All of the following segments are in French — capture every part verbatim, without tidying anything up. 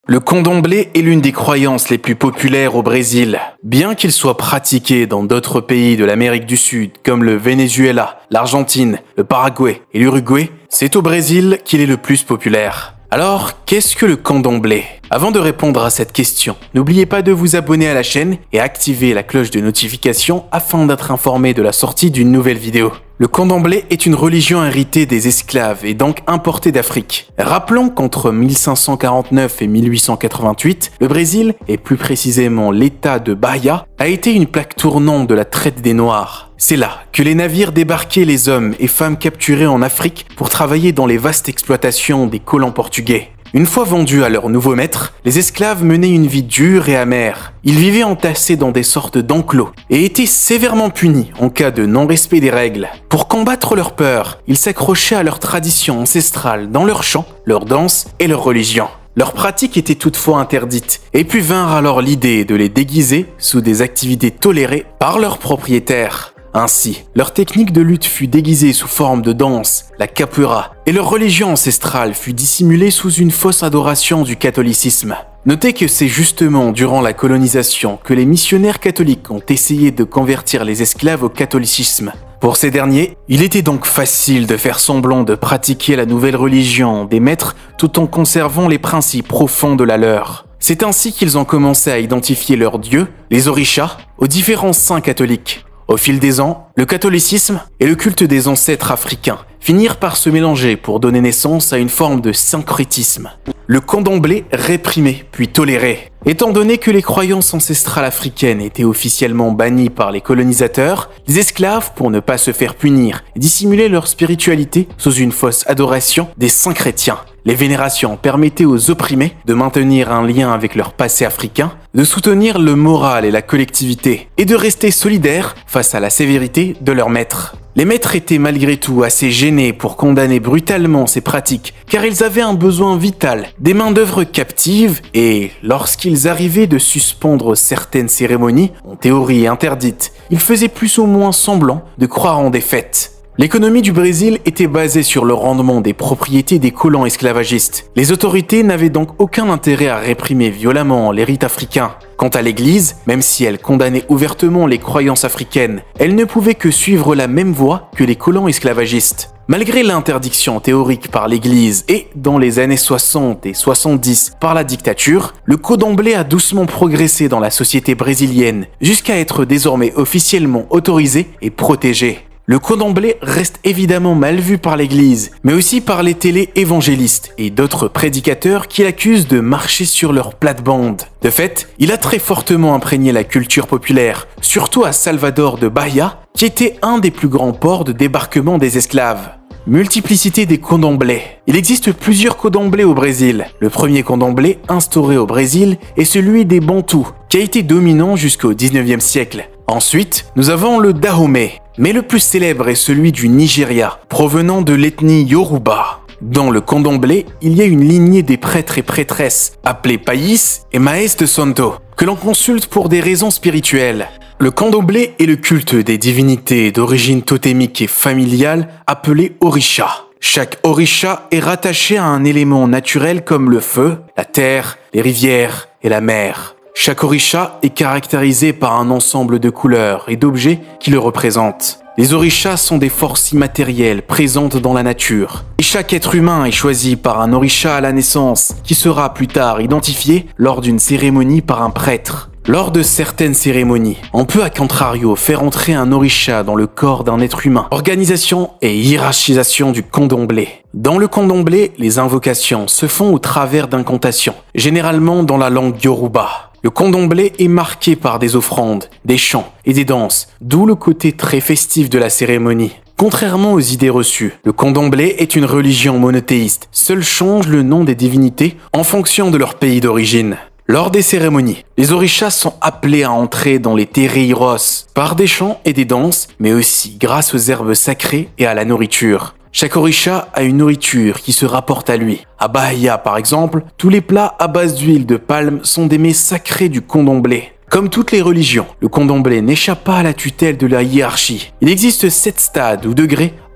Le candomblé est l'une des croyances les plus populaires au Brésil. Bien qu'il soit pratiqué dans d'autres pays de l'Amérique du Sud, comme le Venezuela, l'Argentine, le Paraguay et l'Uruguay, c'est au Brésil qu'il est le plus populaire. Alors, qu'est-ce que le candomblé? Avant de répondre à cette question, n'oubliez pas de vous abonner à la chaîne et activer la cloche de notification afin d'être informé de la sortie d'une nouvelle vidéo. Le candomblé est une religion héritée des esclaves et donc importée d'Afrique. Rappelons qu'entre mille cinq cent quarante-neuf et mille huit cent quatre-vingt-huit, le Brésil, et plus précisément l'état de Bahia, a été une plaque tournante de la traite des Noirs. C'est là que les navires débarquaient les hommes et femmes capturés en Afrique pour travailler dans les vastes exploitations des colons portugais. Une fois vendus à leur nouveau maître, les esclaves menaient une vie dure et amère. Ils vivaient entassés dans des sortes d'enclos et étaient sévèrement punis en cas de non-respect des règles. Pour combattre leur peur, ils s'accrochaient à leurs traditions ancestrales dans leurs chants, leurs danses et leur religion. Leurs pratiques étaient toutefois interdites, et puis vinrent alors l'idée de les déguiser sous des activités tolérées par leurs propriétaires. Ainsi, leur technique de lutte fut déguisée sous forme de danse, la capoeira, et leur religion ancestrale fut dissimulée sous une fausse adoration du catholicisme. Notez que c'est justement durant la colonisation que les missionnaires catholiques ont essayé de convertir les esclaves au catholicisme. Pour ces derniers, il était donc facile de faire semblant de pratiquer la nouvelle religion des maîtres tout en conservant les principes profonds de la leur. C'est ainsi qu'ils ont commencé à identifier leurs dieux, les orishas, aux différents saints catholiques. Au fil des ans, le catholicisme et le culte des ancêtres africains finirent par se mélanger pour donner naissance à une forme de syncrétisme. Le candomblé réprimé puis toléré. Étant donné que les croyances ancestrales africaines étaient officiellement bannies par les colonisateurs, les esclaves, pour ne pas se faire punir, dissimulaient leur spiritualité sous une fausse adoration des saints chrétiens. Les vénérations permettaient aux opprimés de maintenir un lien avec leur passé africain, de soutenir le moral et la collectivité, et de rester solidaires face à la sévérité de leurs maîtres. Les maîtres étaient malgré tout assez gênés pour condamner brutalement ces pratiques, car ils avaient un besoin vital, des main-d'œuvre captives, et lorsqu'ils arrivaient de suspendre certaines cérémonies, en théorie interdites, ils faisaient plus ou moins semblant de croire en des fêtes. L'économie du Brésil était basée sur le rendement des propriétés des colons esclavagistes. Les autorités n'avaient donc aucun intérêt à réprimer violemment les rites africains. Quant à l'Église, même si elle condamnait ouvertement les croyances africaines, elle ne pouvait que suivre la même voie que les colons esclavagistes. Malgré l'interdiction théorique par l'Église et, dans les années soixante et soixante-dix, par la dictature, le candomblé a doucement progressé dans la société brésilienne, jusqu'à être désormais officiellement autorisé et protégé. Le candomblé reste évidemment mal vu par l'Église, mais aussi par les télé-évangélistes et d'autres prédicateurs qui l'accusent de marcher sur leur plate-bande. De fait, il a très fortement imprégné la culture populaire, surtout à Salvador de Bahia, qui était un des plus grands ports de débarquement des esclaves. Multiplicité des candomblés. Il existe plusieurs candomblés au Brésil. Le premier candomblé instauré au Brésil est celui des Bantous, qui a été dominant jusqu'au dix-neuvième siècle. Ensuite, nous avons le Dahomey, mais le plus célèbre est celui du Nigeria, provenant de l'ethnie Yoruba. Dans le candomblé, il y a une lignée des prêtres et prêtresses, appelés Païs et Maes de Santo, que l'on consulte pour des raisons spirituelles. Le candomblé est le culte des divinités d'origine totémique et familiale appelées orishas. Chaque orisha est rattaché à un élément naturel comme le feu, la terre, les rivières et la mer. Chaque orisha est caractérisé par un ensemble de couleurs et d'objets qui le représentent. Les orishas sont des forces immatérielles présentes dans la nature. Et chaque être humain est choisi par un orisha à la naissance, qui sera plus tard identifié lors d'une cérémonie par un prêtre. Lors de certaines cérémonies, on peut à contrario faire entrer un orisha dans le corps d'un être humain. Organisation et hiérarchisation du candomblé. Dans le candomblé, les invocations se font au travers d'incantations, généralement dans la langue yoruba. Le candomblé est marqué par des offrandes, des chants et des danses, d'où le côté très festif de la cérémonie. Contrairement aux idées reçues, le candomblé est une religion monothéiste. Seuls changent le nom des divinités en fonction de leur pays d'origine. Lors des cérémonies, les orishas sont appelés à entrer dans les terreiros par des chants et des danses, mais aussi grâce aux herbes sacrées et à la nourriture. Chaque orisha a une nourriture qui se rapporte à lui. À Bahia, par exemple, tous les plats à base d'huile de palme sont des mets sacrés du candomblé. Comme toutes les religions, le candomblé n'échappe pas à la tutelle de la hiérarchie. Il existe sept stades ou degrés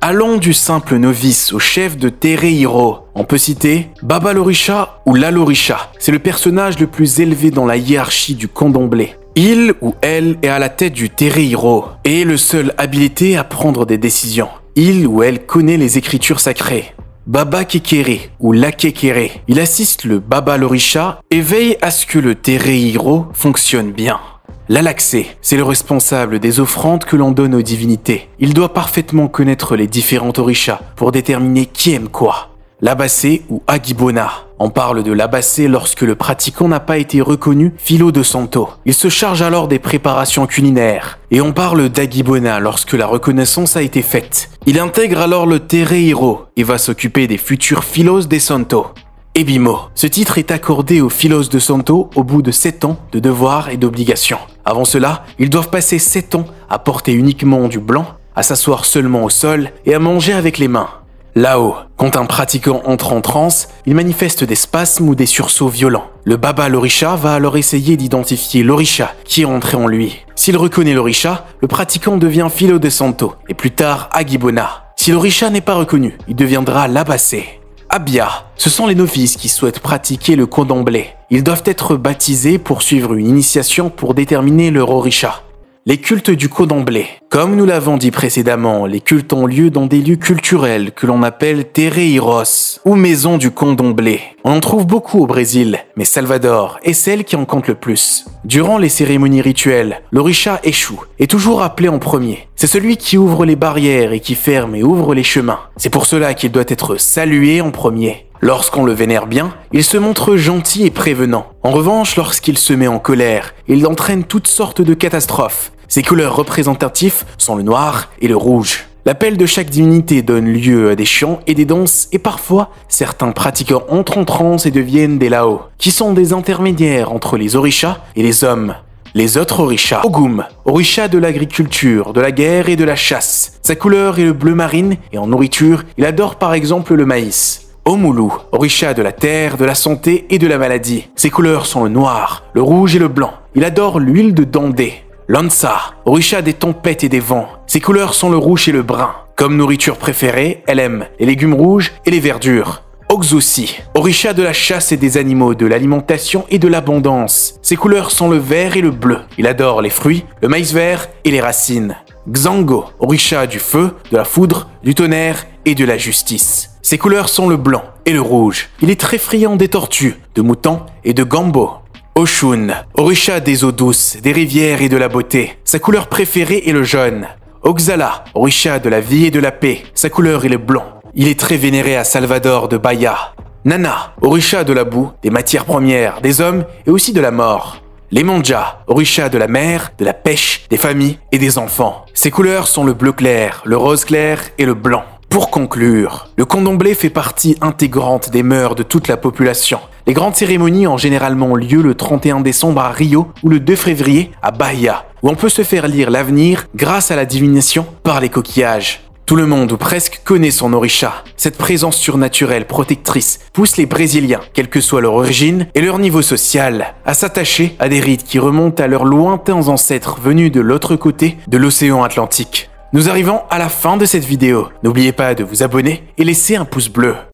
Allons du simple novice au chef de Tereiro. On peut citer Baba l'Orisha ou La l'Orisha. C'est le personnage le plus élevé dans la hiérarchie du candomblé. Il ou elle est à la tête du Tereiro et est le seul habilité à prendre des décisions. Il ou elle connaît les écritures sacrées. Baba Kekere ou La Kekere. Il assiste le Baba l'Orisha et veille à ce que le Tereiro fonctionne bien. L'Alaxé, c'est le responsable des offrandes que l'on donne aux divinités. Il doit parfaitement connaître les différents orishas pour déterminer qui aime quoi. L'Abassé ou Agibona. On parle de l'Abassé lorsque le pratiquant n'a pas été reconnu Filo de Santo. Il se charge alors des préparations culinaires. Et on parle d'Agibona lorsque la reconnaissance a été faite. Il intègre alors le Tereiro et va s'occuper des futurs Filos de Santo. Ebimo. Ce titre est accordé aux Filos de Santo au bout de sept ans de devoirs et d'obligations. Avant cela, ils doivent passer sept ans à porter uniquement du blanc, à s'asseoir seulement au sol et à manger avec les mains. Là-haut, quand un pratiquant entre en transe, il manifeste des spasmes ou des sursauts violents. Le Baba l'Orisha va alors essayer d'identifier l'Orisha qui est entré en lui. S'il reconnaît l'Orisha, le pratiquant devient Filo de Santo et plus tard Agibona. Si l'Orisha n'est pas reconnu, il deviendra l'Abassé. Abia, ce sont les novices qui souhaitent pratiquer le candomblé. Ils doivent être baptisés pour suivre une initiation pour déterminer leur orisha. Les cultes du candomblé. Comme nous l'avons dit précédemment, les cultes ont lieu dans des lieux culturels que l'on appelle terreiros ou maisons du candomblé. On en trouve beaucoup au Brésil, mais Salvador est celle qui en compte le plus. Durant les cérémonies rituelles, l'orisha Exu est toujours appelé en premier. C'est celui qui ouvre les barrières et qui ferme et ouvre les chemins. C'est pour cela qu'il doit être salué en premier. Lorsqu'on le vénère bien, il se montre gentil et prévenant. En revanche, lorsqu'il se met en colère, il entraîne toutes sortes de catastrophes. Ses couleurs représentatives sont le noir et le rouge. L'appel de chaque divinité donne lieu à des chants et des danses et parfois, certains pratiquants entrent en transe et deviennent des lao, qui sont des intermédiaires entre les orishas et les hommes. Les autres orishas. Ogum, orisha de l'agriculture, de la guerre et de la chasse. Sa couleur est le bleu marine et en nourriture, il adore par exemple le maïs. Omulu, orisha de la terre, de la santé et de la maladie. Ses couleurs sont le noir, le rouge et le blanc. Il adore l'huile de dandé. Lansa, orisha des tempêtes et des vents. Ses couleurs sont le rouge et le brun. Comme nourriture préférée, elle aime les légumes rouges et les verdures. Oxosi, orisha de la chasse et des animaux, de l'alimentation et de l'abondance. Ses couleurs sont le vert et le bleu. Il adore les fruits, le maïs vert et les racines. Xango, orisha du feu, de la foudre, du tonnerre et de la justice. Ses couleurs sont le blanc et le rouge. Il est très friand des tortues, de moutons et de gambo. Oshun, orisha des eaux douces, des rivières et de la beauté. Sa couleur préférée est le jaune. Oxala, orisha de la vie et de la paix. Sa couleur est le blanc. Il est très vénéré à Salvador de Bahia. Nana, orisha de la boue, des matières premières, des hommes et aussi de la mort. Les Monja, orisha de la mer, de la pêche, des familles et des enfants. Ses couleurs sont le bleu clair, le rose clair et le blanc. Pour conclure, le candomblé fait partie intégrante des mœurs de toute la population. Les grandes cérémonies ont généralement lieu le trente et un décembre à Rio ou le deux février à Bahia, où on peut se faire lire l'avenir grâce à la divination par les coquillages. Tout le monde ou presque connaît son orisha. Cette présence surnaturelle protectrice pousse les Brésiliens, quelle que soit leur origine et leur niveau social, à s'attacher à des rites qui remontent à leurs lointains ancêtres venus de l'autre côté de l'océan Atlantique. Nous arrivons à la fin de cette vidéo. N'oubliez pas de vous abonner et laisser un pouce bleu.